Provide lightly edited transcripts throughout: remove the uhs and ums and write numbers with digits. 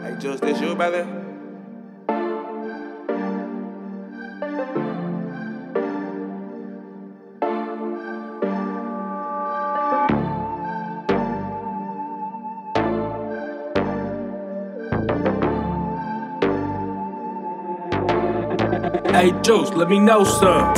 Hey, Juice, this you, brother? Hey, Juice, let me know some.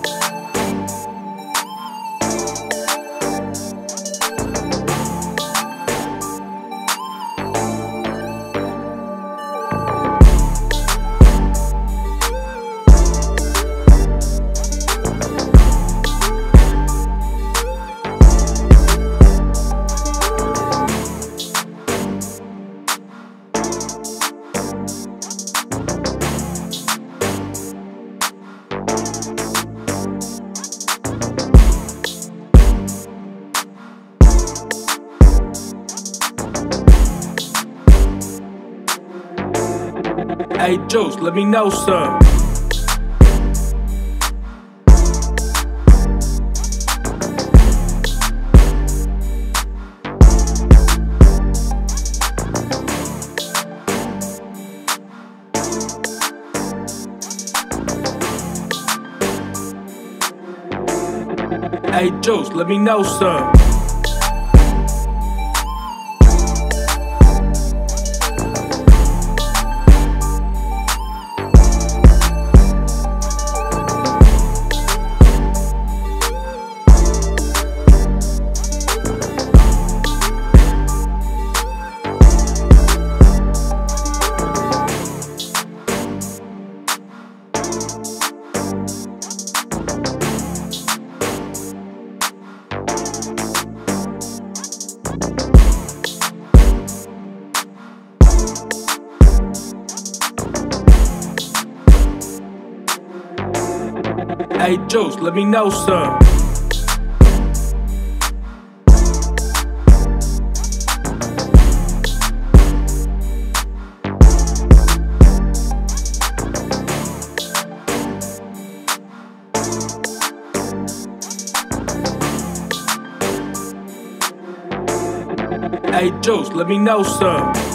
Hey, Juice, let me know some. Hey, Juice, let me know some. Hey, Juice, let me know some. Hey, Juice, let me know some.